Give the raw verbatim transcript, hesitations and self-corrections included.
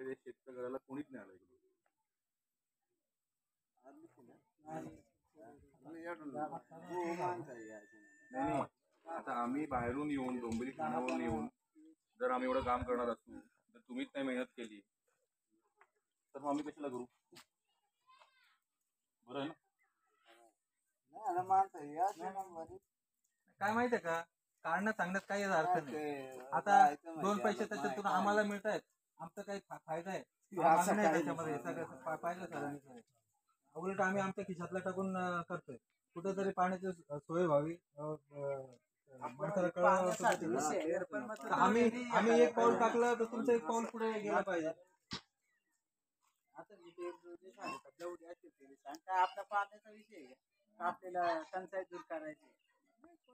आपल्या शेतकऱ्याला कोणीच नाही आलं इकडे. नाही नाही, आता आम्ही बाहेरून येऊन डोंबिवली ठाण्यावरून येऊन जर आम्ही एवढं काम करणार असू तर तुम्हीच नाही मेहनत केली तर मग आम्ही कशाला करू? बरं आहे ना. काय माहितीये का, काढण्यात सांगण्यात काही अर्थ नाही. आता दोन पैसे त्याच्यातून आम्हाला मिळत आहेत, आमचा काही फायदा आहे त्याच्यामध्ये पाहिजे सरांनी. उलट आम्ही आमच्या खिशातला टाकून करतोय. कुठेतरी पाण्याची सोय व्हावी, आम्ही आम्ही एक पाऊल टाकलं तर तुमचं एक पाऊल पुढे गेलं पाहिजे. आपला पाण्याचा विषय आपल्याला टंचाई दूर करायची.